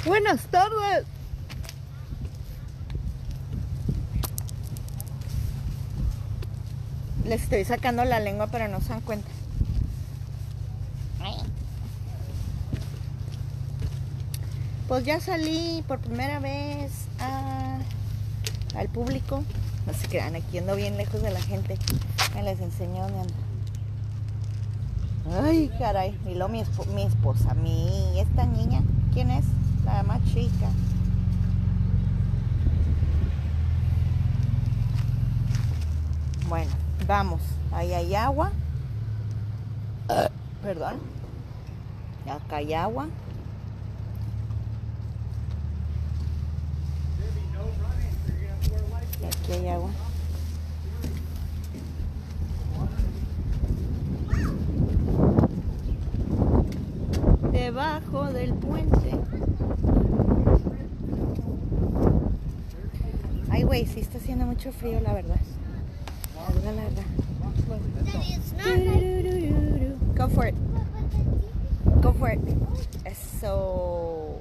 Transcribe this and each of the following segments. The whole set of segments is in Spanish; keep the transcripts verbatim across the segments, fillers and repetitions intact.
Buenas tardes. Les estoy sacando la lengua, pero no se dan cuenta. Pues ya salí por primera vez a, al público. No se crean, aquí ando bien lejos de la gente. Me les enseño dónde ando. Ay, caray. Y luego mi, esp mi esposa, mi esta niña, ¿quién es? La más chica. Bueno, vamos. Ahí hay agua. Uh, perdón. Acá hay agua. Y aquí hay agua. Debajo del puente. Ay, güey, sí está haciendo mucho frío, la verdad. La verdad. Go for it. Go for it. Eso.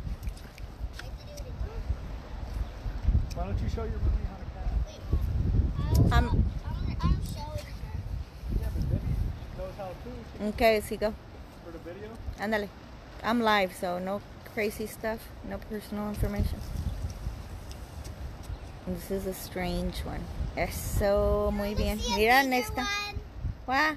Why don't you show your mommy how to kayak? Um, I'm showing her. Yeah, but Debbie knows how to. She okay, sí, go. for the video. Ándale. I'm live, so no crazy stuff, no personal information. This is a strange one. Eso, muy bien. Mira esta. Wow.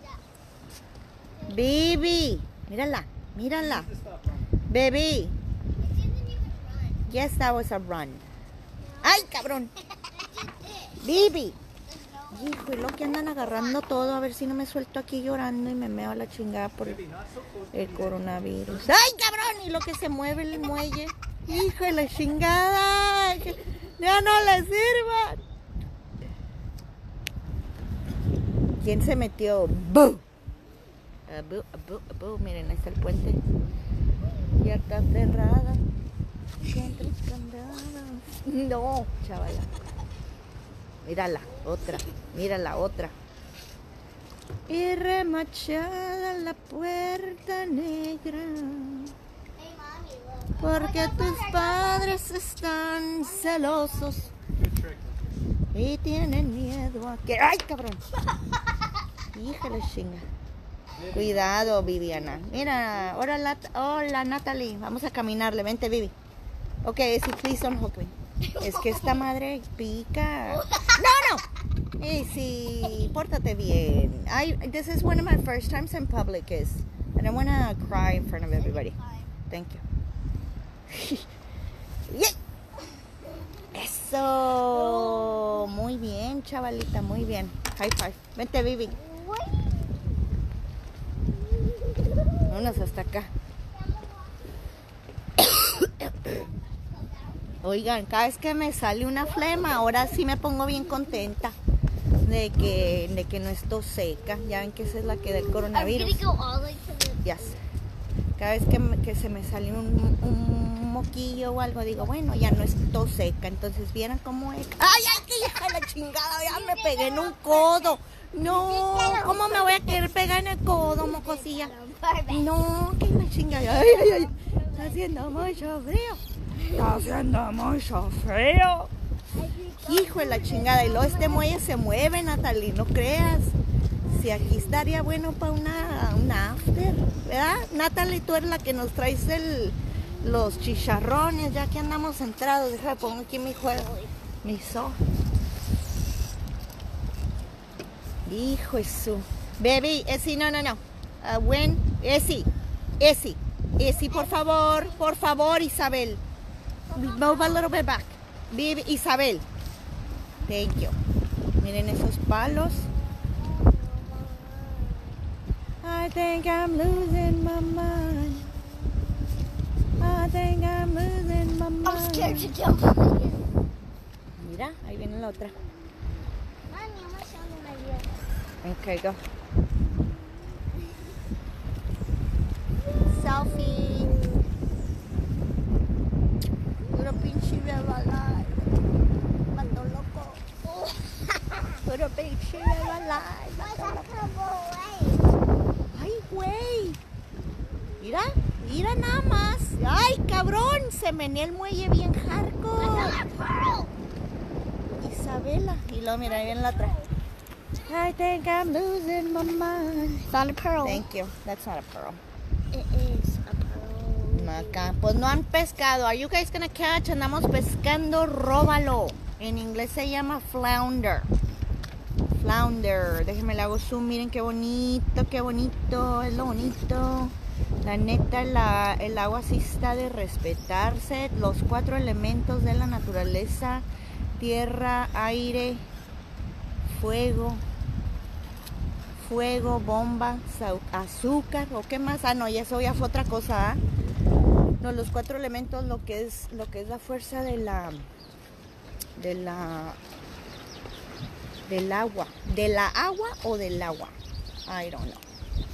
Baby. Mírala, mírala. Just stop running. Baby. It didn't even run. Yes, that was a run. ¡Ay, cabrón! Baby. Hijo, y lo que andan agarrando todo, a ver si no me suelto aquí llorando y me meo a la chingada por Debbie, not so close. el coronavirus. ¡Ay, cabrón! Y lo que se mueve el muelle. Hijo de la chingada. Ya no le sirva. ¿Quién se metió? ¡Bu! Abu, abu, abu. Miren, ahí está el puente. Ya está cerrada. Contra candados. No, chavala. Mírala, otra. Mírala, otra. Y remachada la puerta negra. Hey, mommy, look. Porque tus padres están celosos Good trick. y tienen miedo a que... ¡Ay, cabrón! Híjole, chinga. Cuidado, Viviana. Mira, hola, Lat- hola, Natalie. Vamos a caminarle. Vente, Vivi. Ok, si please don't hook me. Es que esta madre pica. No, no. Y si, pórtate bien. I, this is one of my first times in public. Is I don't want to cry in front of everybody. Thank you. Yeah. Eso. Muy bien, chavalita, muy bien. High five. Vente, Vivi. Vámonos hasta acá. Oigan, cada vez que me sale una flema, ahora sí me pongo bien contenta de que, de que no estoy seca. Ya ven que esa es la que da el I'm coronavirus. gonna go all the way to the... Ya sé. Cada vez que, me- que se me sale un, un moquillo o algo, digo, bueno, ya no estoy seca. Entonces, ¿vieran cómo es? ¡Ay, ay, qué hija de la chingada! Ya me pegué en un codo. No, ¿cómo me voy a querer pegar en el codo, mocosilla? No, qué la chingada. Ay, ay, ay. Está haciendo mucho frío. Está haciendo mucho frío. Hijo de la chingada. Y luego este muelle se mueve, Natalie, no creas. Si aquí estaría bueno para una, una after, ¿verdad? Natalie, tú eres la que nos traes el, los chicharrones, ya que andamos centrados. Déjame pongo aquí mi juego, mi so. Hijo de su. Baby, Esi, no, no, no. Uh, when, Esi, Esi, Esi, por favor, por favor, Isabel. Move a little bit back. Baby, Isabel. Thank you. Miren esos palos. I think I'm losing my mind. I think I'm losing my mind. I'm scared to jump. Mira, ahí viene la otra. Mommy, I'm gonna show you my view. Okay, go. Selfie. Puro pinche bebala. Mando loco. Puro pinche bebala. Why is that come away? Ay, güey. Mira, Mira nada más. Ay, cabrón, se menea el muelle bien hardcore. Isabela. Y luego mira, ahí viene la otra. I think I'm losing my mind. It's not a pearl. Thank you. That's not a pearl. It is a pearl. No, acá. Pues no han pescado. Are you guys gonna catch? Andamos pescando róbalo. En inglés se llama flounder. Flounder. Déjenme le hago zoom. Miren qué bonito, qué bonito. Es lo bonito. La neta, la, el agua sí está de respetarse. Los cuatro elementos de la naturaleza. Tierra, aire, fuego. Fuego, bomba, azúcar. ¿O qué más? Ah, no, y eso ya fue otra cosa. ¿eh? No, los cuatro elementos, lo que es, lo que es la fuerza de la... De la... Del agua. ¿De la agua o del agua? I don't know.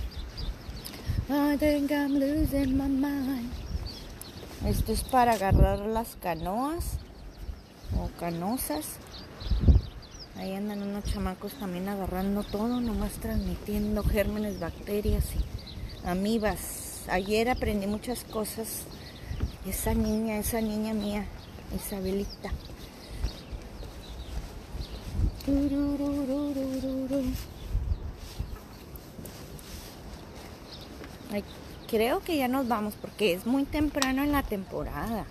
I think I'm losing my mind. Esto es para agarrar las canoas o canosas. Ahí andan unos chamacos también agarrando todo, nomás transmitiendo gérmenes, bacterias y amibas. Ayer aprendí muchas cosas. Esa niña, esa niña mía, Isabelita. Ay, creo que ya nos vamos porque es muy temprano en la temporada.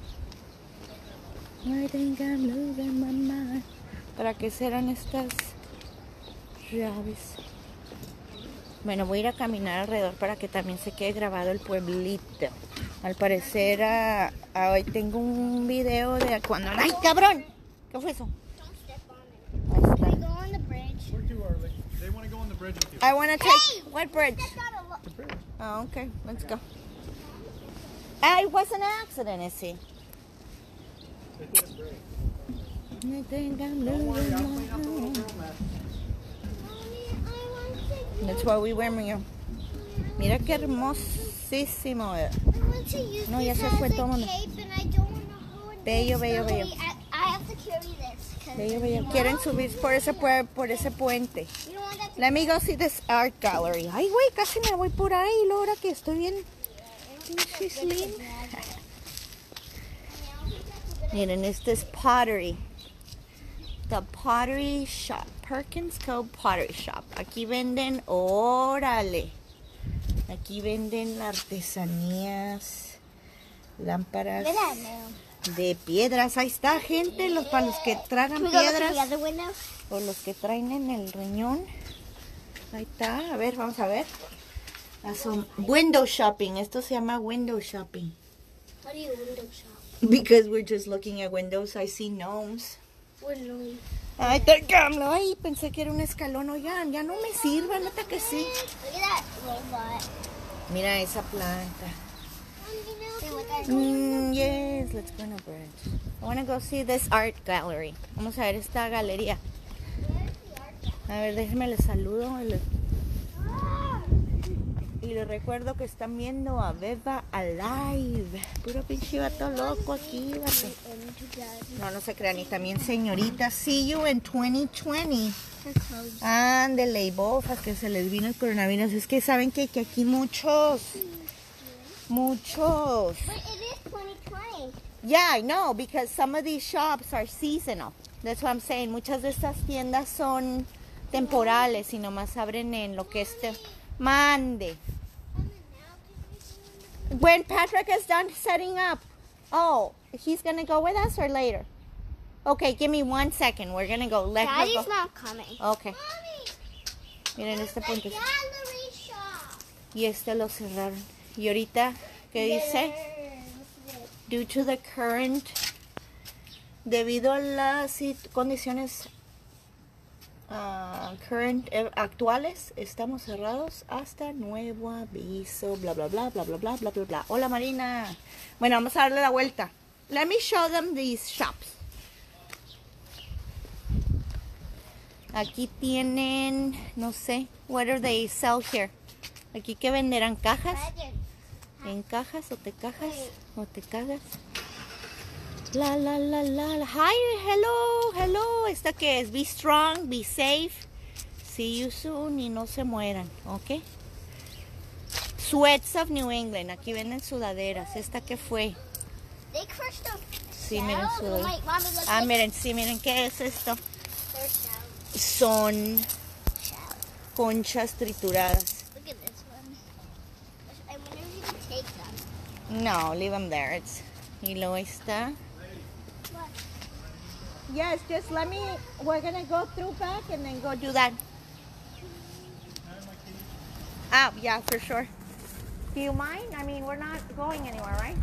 I think I'm losing my mind. ¿Para qué serán estas llaves? Bueno, voy a ir a caminar alrededor para que también se quede grabado el pueblito. Al parecer, uh, uh, hoy tengo un video de cuando... ¡Ay, cabrón! ¿Qué fue eso? Don't step on it. Ahí está. Can we go on the bridge? We're too early. They want to go on the bridge with you. I want to take... Hey! What bridge? That's not a lo- The bridge. Oh, okay. Let's go. Ah, it was an accident, ese. They didn't break. I think I'm Don't worry, losing I'll my clean up the little mind. girl mess. Mommy, I want to use, That's why we wear me. Mira qué hermosísimo. I want to use No, ya this se as fue a todo mundo. cape and I don't want to hold Bello, this. bello, So bello. I, I have to carry this. 'cause Bello, bello. you Quieren know, subir por ese, pue- por ese puente. You don't want that to Let me go see this art gallery. Ay, güey, casi me voy por ahí. Lo ahora que estoy bien. She's slim. Miren, este es pottery. The Pottery Shop. Perkins Cove Pottery Shop. Aquí venden, órale. Aquí venden artesanías, lámparas Mira, no. de piedras. Ahí está, gente, los para los que tragan Can we go look at the piedras other window? o los que traen en el riñón. Ahí está, a ver, vamos a ver. Asom- window shopping. Esto se llama window shopping. What do you window shop? Because we're just looking at windows. I see gnomes. Window. Ay, tocámoslo. Ay, pensé que era un escalón. Oigan, ya no me sirva, neta que sí. Look at that robot. Mira esa planta. See what that Mm, yes, let's go on a bridge. I want to go see this art gallery. Vamos a ver esta galería. A ver, déjenme les saludo. Y les, y les recuerdo que están viendo a Beba Alive. Puro pinche vato loco aquí, vato. No, no se crean. Y también, señorita, see you in twenty twenty. Ándele, y bofas, que se les vino el coronavirus. Es que saben que, que aquí muchos, muchos. But it is twenty twenty. Yeah, I know, because some of these shops are seasonal. That's what I'm saying. Muchas de estas tiendas son temporales y nomás abren en lo que este mande. When Patrick is done setting up, oh, he's gonna go with us or later? Okay, give me one second. We're gonna go. Let her Daddy's go. not coming. Okay. Mommy, Miren este the punto. gallery shop. Y este lo cerraron. Y ahorita, ¿qué dice? Due to the current, debido a las sit- condiciones ah, current eh, actuales, estamos cerrados hasta nuevo aviso, bla bla bla bla bla bla bla bla bla. Hola Marina. Bueno, vamos a darle la vuelta. Let me show them these shops. Aquí tienen, no sé, what do they sell here? Aquí que venderán cajas. ¿En cajas o te cajas o te cagas? La la la la la. Hi, hello, hello. ¿Esta qué es? Be strong, be safe. See you soon y no se mueran, ¿ok? Sweats of New England. Aquí venden sudaderas. ¿Esta qué fue? They crushed them. Sí, miren Shells? sudaderas. Wait, Mommy, look Ah, at miren, sí, miren, ¿qué es esto? their shells. Son Shells. conchas trituradas. Look at this one. I wonder if you can take them. No, leave them there. It's... Y luego está... Yes, just let me... We're gonna go through back and then go do that. Ah, yeah, for sure. Do you mind? I mean, we're not going anywhere, right?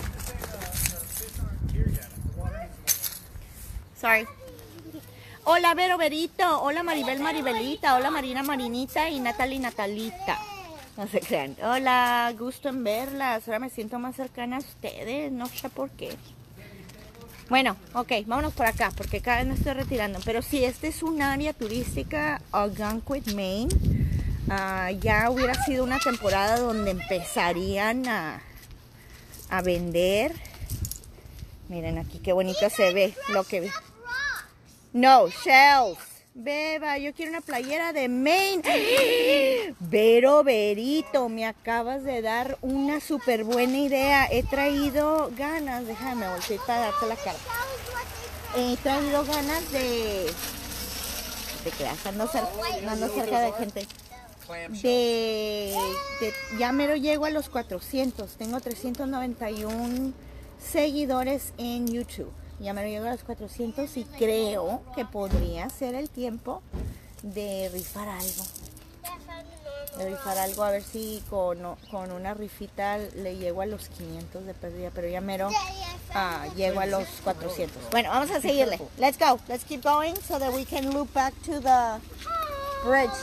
Sorry. Hola, Vero Verito. Hola, Maribel Maribelita. Hola, Marina Marinita y Natalie Natalita. No se crean. Hola, gusto en verlas. Ahora me siento más cercana a ustedes. No sé por qué. Bueno, ok, vámonos por acá porque cada vez me estoy retirando. Pero sí, este es un área turística, Algonquin, Maine. Uh, ya hubiera sido una temporada donde empezarían a, a vender. Miren aquí qué bonito se ve lo que ve. No, shells. Beba, yo quiero una playera de Maine. Vero Verito, me acabas de dar una súper buena idea. He traído ganas, déjame voltear para darte la cara. He traído ganas de... de que ando cerca, ando cerca de gente. De, de, ya mero llego a los cuatrocientos. Tengo trescientos noventa y uno seguidores en YouTube. Ya mero llego a los cuatrocientos y creo que podría ser el tiempo de rifar algo. De rifar algo, a ver si con, con una rifita le llego a los quinientos de pérdida, pero ya mero ah, llego a los cuatrocientos. Bueno, vamos a seguirle. Let's go. Let's keep going so that we can loop back to the bridge.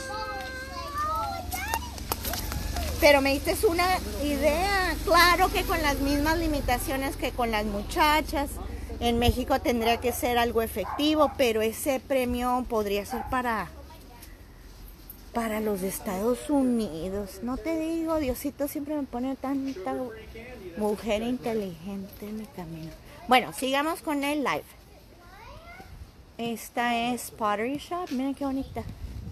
Pero me diste una idea. Claro que con las mismas limitaciones que con las muchachas. En México tendría que ser algo efectivo, pero ese premio podría ser para, para los de Estados Unidos. No te digo, Diosito siempre me pone tanta mujer inteligente en mi camino. Bueno, sigamos con el live. Esta es Pottery Shop. Miren qué bonita.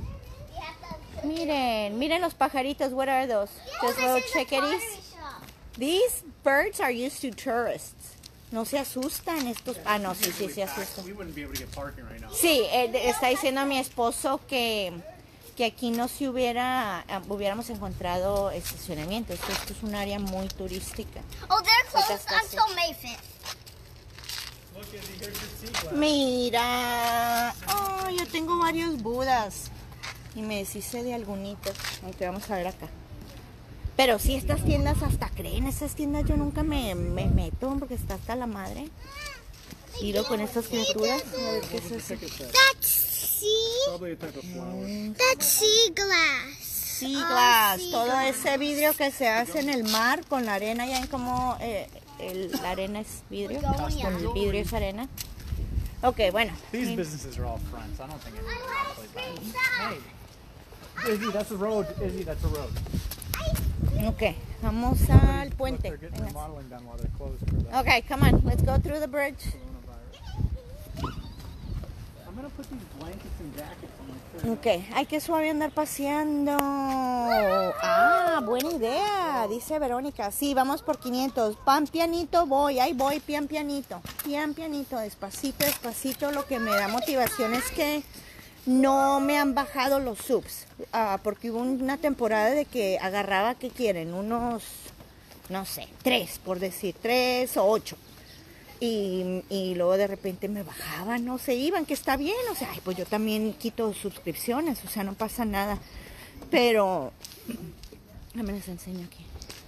Miren, miren los pajaritos. What are those? Just little chickadees. These birds are used to tourists. No se asustan estos. Ah, no, sí, sí, se asustan. Sí, eh, está diciendo mi esposo que, que aquí no se hubiera, uh, hubiéramos encontrado estacionamiento. Esto, esto es un área muy turística. Oh, they're closed until May fifth. Mira, oh, yo tengo varios budas y me deshice de algunitos. Aunque vamos a ver acá. Pero sí, estas tiendas hasta creen, esas tiendas yo nunca me, me meto porque está hasta la madre. Tiro con estas criaturas. A ver qué es eso. That's sea. Mm. That's sea glass. Sea glass, todo ese vidrio que se hace en el mar con la arena. Ya ven cómo eh, el, la arena es vidrio, con el vidrio es arena. Ok, bueno. These businesses are all fronts. I don't think anyone plays Hey, Izzy, that's a road. Izzy, that's a road. Ok, vamos al puente. Ok, come on, let's go through the bridge. Ok, hay que suave andar paseando. Ah, buena idea, dice Verónica. Sí, vamos por quinientos. Pan pianito voy, ahí voy, pian pianito. Pian pianito, despacito, despacito. Lo que me da motivación es que no me han bajado los subs, uh, porque hubo una temporada de que agarraba, ¿qué quieren? Unos, no sé, tres, por decir, tres o ocho. Y, y luego de repente me bajaban, no se iban, que está bien, o sea, ay, pues yo también quito suscripciones, o sea, no pasa nada. Pero, me les enseño aquí.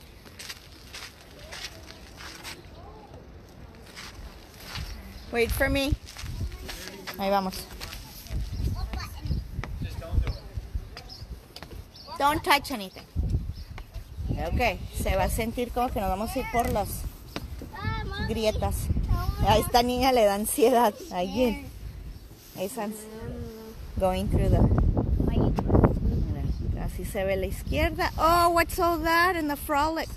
Wait for me. Ahí vamos. Don't touch anything. Ok, se va a sentir como que nos vamos a ir por las grietas. A esta niña le da ansiedad. Again. Esas going through the... Así se ve la izquierda. Oh, what's all that in the frolic?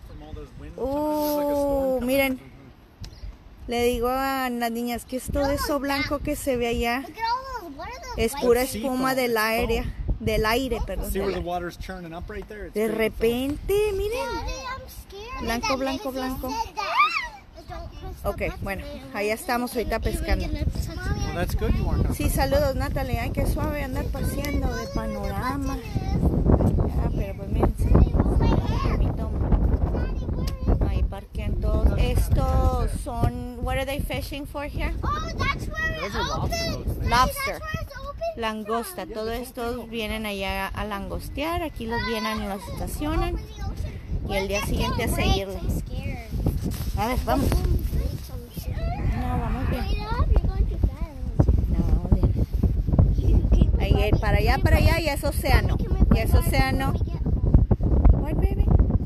Oh, miren. Le digo a las niñas que es todo eso blanco que se ve allá es pura espuma del aire. del aire, perdón. See del where the aire. water's churning up right there? It's De great. repente, miren. Daddy, I'm scared. Blanco, blanco, blanco. Ok, bueno, allá estamos ahorita pescando. Well, that's good you weren't gonna Sí, saludos Natalie. Ay, qué suave andar paseando de panorama. Ah, pero pues miren, sí, mi toma. Ahí parquean todos. Estos son, what are they fishing for here? Oh, that's where Those it are lobster opens. boats, man. Lobster. That's where it's open. Langosta. Todos estos vienen allá a langostear. Aquí los vienen y los estacionan. Y el día siguiente a seguirle. I'm scared. A ver, vamos. No, vamos bien. No, vamos bien. Ahí, para allá, para allá, y es océano. Y es océano. What, baby?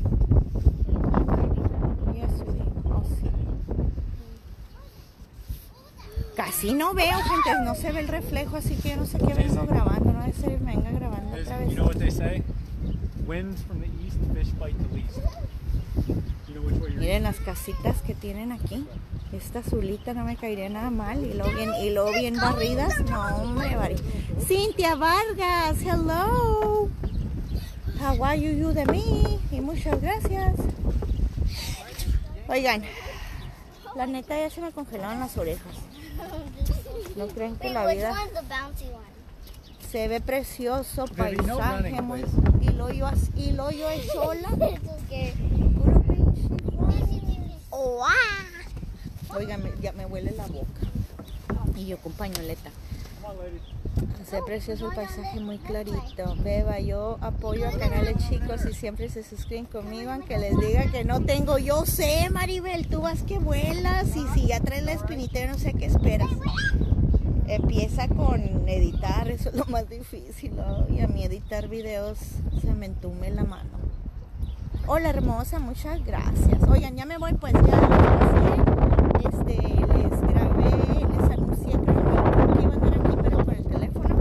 Yes, sweetie. Oh, sí. Casi no veo, gente. No se ve el reflejo, así que yo no sé qué vengo grabando. No debe ser, venga grabando Is- otra You vez. know what they say? Winds from the east, fish bite the least. You know which way you're Miren las casitas que tienen aquí. Esta azulita no me caería nada mal. Y luego bien, y luego bien barridas. No, hombre, Vari. Cintia Vargas, hello. How are you, you de mí? Y muchas gracias. Oigan, la neta ya se me congelaron las orejas. No creen que Wait, la which vida one's the bouncy one? se ve precioso, Baby, no paisaje running, muy. please. Y lo yo, as- y lo yo es sola. I'm so scared. Puro pinche. Oh, ah. Oigan, me- ya me huele la boca. Y yo con pañoleta. Come on, lady. Se precioso el paisaje, muy clarito. Beba, yo apoyo a canales chicos y siempre se suscriben conmigo, aunque les diga que no tengo. Yo sé, Maribel, tú vas que vuelas y si ya traes la espinita, yo no sé qué esperas. Empieza con editar, eso es lo más difícil. ¿No? Y a mí editar videos se me entume la mano. Hola hermosa, muchas gracias. Oigan, ya me voy, pues ya este, les grabé, les anuncié, creo que iba a andar aquí, pero con el teléfono.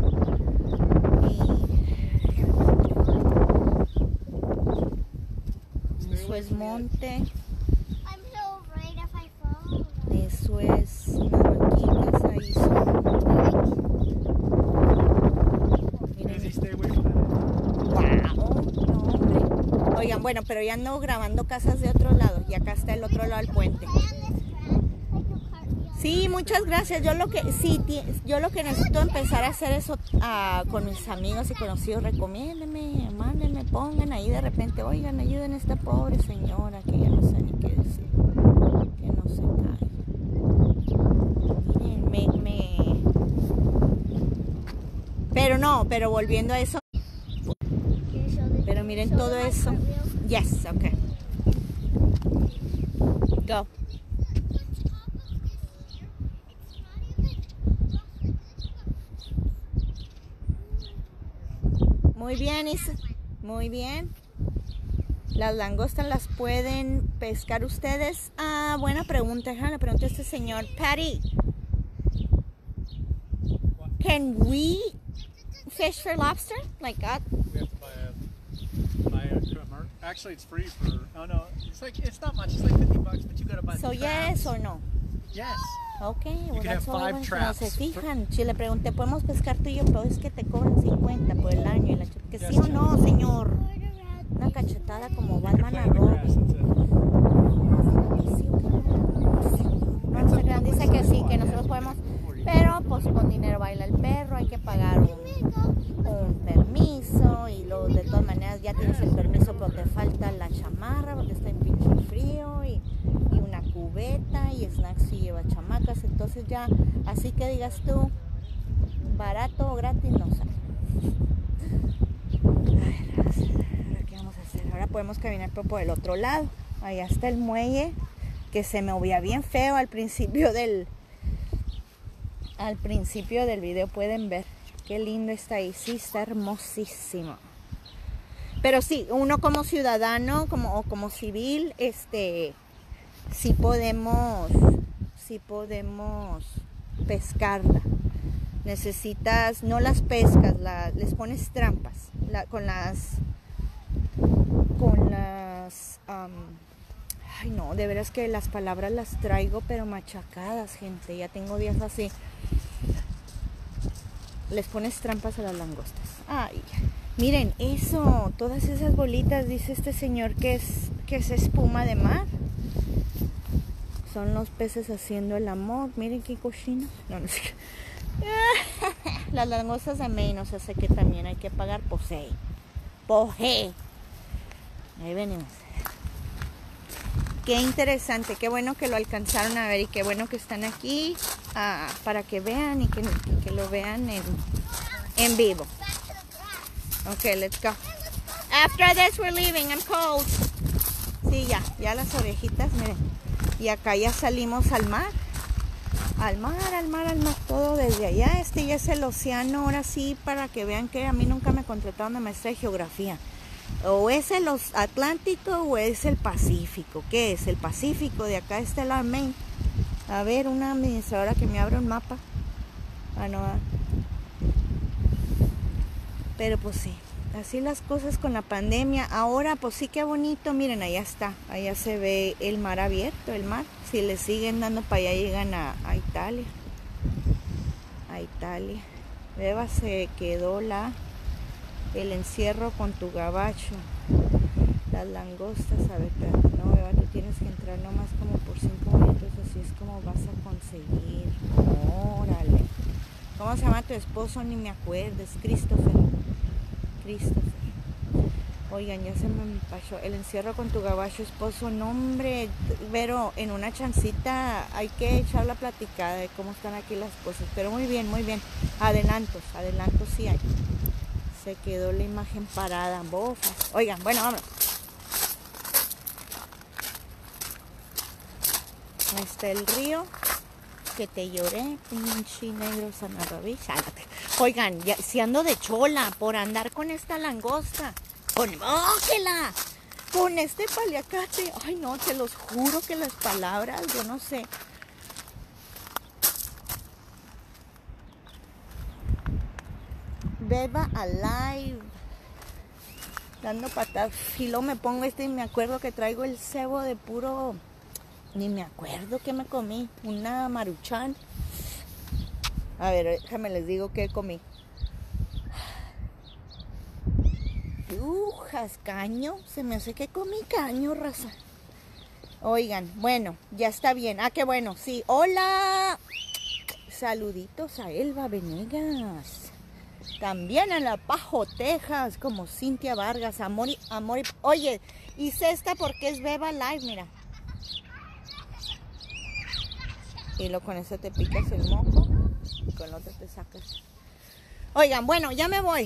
Y eso es monte, I'm so afraid if I fall. eso es unas banquitas, ahí son. Miren, Izzy, stay away from that. wow, no hombre. Oigan, bueno, pero ya ando grabando casas de otro lado y acá está el otro lado del puente. Sí, muchas gracias. Yo lo que sí, ti- yo lo que necesito empezar a hacer eso ah, con mis amigos y conocidos. Recomiéndenme, mándenme, pongan ahí de repente, oigan, ayuden a esta pobre señora que ya no sé ni qué decir, que no se cae. Miren, me, me... Pero no, pero volviendo a eso, pero miren todo eso. Yes, okay. Go. Muy bien, Isa. Muy bien. Las langostas las pueden pescar ustedes. Ah, buena pregunta. Le pregunté a este señor. Patty, can we fish for lobster like that? We have to buy a, buy a commer- Actually, it's free for. Oh no, it's like it's not much. It's like fifty bucks, but you gotta buy. So the yes traps. or no? Yes. Ok, well, can that's have all I five want to know. traps. Se fijan. Si le pregunté, ¿podemos pescar tú y yo? Pero es que te cobran cincuenta por el año. Y la ch- que sí o no, señor. Una cachetada como You can Batman play a in the Robin. grass. That's it. No, no se crean, dice que sí, que nosotros podemos, pero pues con dinero baila el perro, hay que pagar un, un permiso y luego de todas maneras ya tienes el permiso pero te falta la chamarra porque está en pinche frío y, y una cubeta y snacks si lleva chamacas, entonces ya, así que digas tú, barato o gratis no sale. Ay, gracias. Ahora qué vamos a hacer, ahora podemos caminar pero por el otro lado, allá está el muelle que se me veía bien feo al principio del al principio del video, pueden ver qué lindo está ahí, sí está hermosísimo, pero sí, uno como ciudadano como, o como civil, este sí podemos sí podemos pescarla, necesitas, no las pescas, la, les pones trampas la, con las con las um, ay no, de veras que las palabras las traigo pero machacadas, gente, ya tengo días así. les pones trampas a las langostas. Ay, miren eso, todas esas bolitas, dice este señor que es, que es espuma de mar. Son los peces haciendo el amor. Miren qué cochinos. No, no sé. Las langostas de Maine, o sea, sé que también hay que pagar posee. Poje. Ahí venimos. Qué interesante, qué bueno que lo alcanzaron a ver y qué bueno que están aquí uh, para que vean y que, y que lo vean en, en vivo. Ok, let's go. After this we're leaving, I'm cold. Sí, ya, ya las orejitas, miren. Y acá ya salimos al mar. Al mar, al mar, al mar, todo desde allá. Este ya es el océano, ahora sí, para que vean que a mí nunca me contrataron de maestra de geografía. O es el Atlántico o es el Pacífico. ¿Qué es? El Pacífico, de acá está el Maine. A ver, una administradora que me abra un mapa. Ah, no. Pero pues sí, así las cosas con la pandemia. Ahora pues sí, qué bonito. Miren, allá está, allá se ve el mar abierto, el mar. Si le siguen dando para allá llegan a, a Italia. A Italia. Beba, se quedó la el encierro con tu gabacho. Las langostas, a ver, no, Beba, tú tienes que entrar nomás como por cinco minutos, así es como vas a conseguir. Órale. ¿Cómo se llama tu esposo? Ni me acuerdo, es Christopher. Christopher. Oigan, ya se me pasó. El encierro con tu gabacho, esposo. No, hombre, pero en una chancita hay que echar la platicada de cómo están aquí las cosas. Pero muy bien, muy bien. Adelantos, adelantos sí hay. Se quedó la imagen parada, bofas. Oigan, bueno, vámonos. Ahí está el río. Que te lloré, pinche negro sanarrabí. Oigan, ya, si ando de chola por andar con esta langosta. Con, ¡ójela! Con este paliacate. Ay, no, te los juro que las palabras, yo no sé. Beba alive. Dando patadas. Y luego me pongo este y me acuerdo que traigo el cebo de puro... Ni me acuerdo que me comí. Una maruchan. A ver, déjame les digo qué comí. Ujas, caño. Se me hace que comí caño, raza. Oigan, bueno, ya está bien. Ah, qué bueno, sí. ¡Hola! Saluditos a Elba Venegas. También a La Pajo, Texas, como Cintia Vargas. Amor y... Amor y... Oye, hice esta porque es Beba Live, mira. Y luego con eso te picas el moco y con el otro te sacas. Oigan, bueno, ya me voy.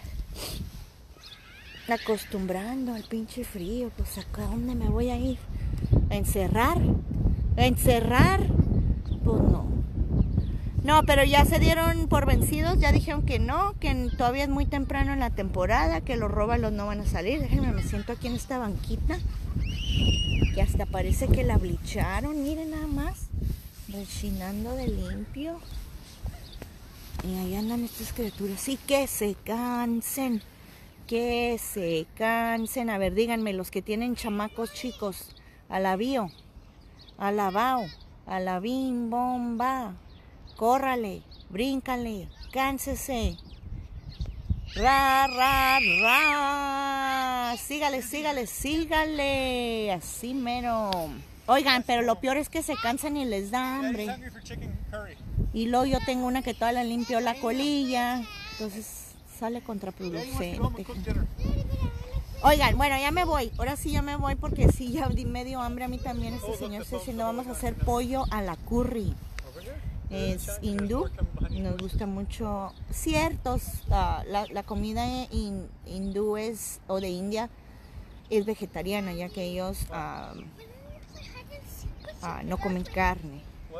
Acostumbrando al pinche frío. Pues ¿a dónde me voy a ir? ¿A encerrar? ¿A encerrar? Pues no. No, pero ya se dieron por vencidos. Ya dijeron que no, que todavía es muy temprano en la temporada, que los róbalos no van a salir. Déjenme, me siento aquí en esta banquita, que hasta parece que la blicharon. Miren nada más. Rechinando de limpio. Y ahí andan estas criaturas. Y que se cansen. Que se cansen. A ver, díganme, los que tienen chamacos chicos. A la bio. A la bao. A la bim bomba. Córrale. Bríncale. Cánsese. Ra, ra, ra. Sígale, sígale, sígale. Así mero. Oigan, pero lo peor es que se cansan y les da hambre. Y luego yo tengo una que toda la limpió la colilla. Entonces sale contraproducente. Oigan, bueno, ya me voy. Ahora sí ya me voy porque sí, ya di medio hambre a mí también. Este señor está diciendo, vamos a hacer pollo a la curry. Es hindú. Nos gusta mucho. Ciertos, uh, la, la comida in, hindú es, o de India, es vegetariana, ya que ellos... Uh, Ah, no comen carne.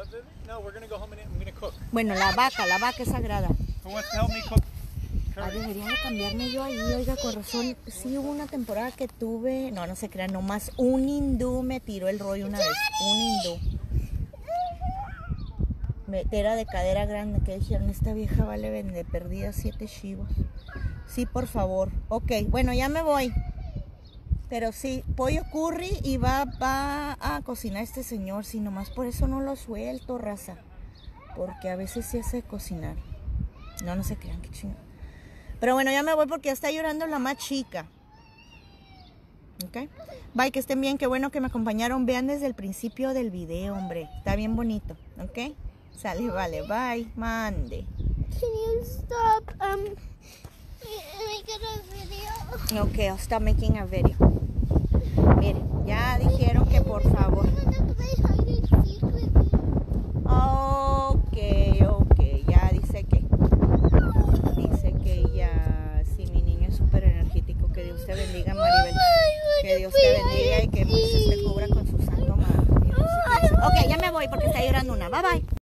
Bueno, la vaca, la vaca es sagrada. Ah, debería de cambiarme yo ahí, oiga, con razón. Sí, hubo una temporada que tuve, no, no se crean, nomás un hindú me tiró el rollo una vez. Un hindú. Me, era de cadera grande, que dijeron, esta vieja vale vender, perdida siete chivos. Sí, por favor. Ok, bueno, ya me voy. Pero sí, pollo curry y va, va a cocinar este señor. Si nomás por eso no lo suelto, raza. Porque a veces sí hace cocinar. No, no se crean, qué chingada. Pero bueno, ya me voy porque ya está llorando la más chica. Ok. Bye, que estén bien. Qué bueno que me acompañaron. Vean desde el principio del video, hombre. Está bien bonito. Ok. Sale, vale. Bye. Mande. Can you stop um making a video? Ok, I'll stop making a video. Miren, ya dijeron que por favor. Ok, ok. Ya dice que. Dice que ya. Sí, mi niño es súper energético. Que Dios te bendiga, Maribel. Que Dios te bendiga y que Moisés te cubra con su santo manto. Ok, ya me voy porque está llorando una. Bye bye.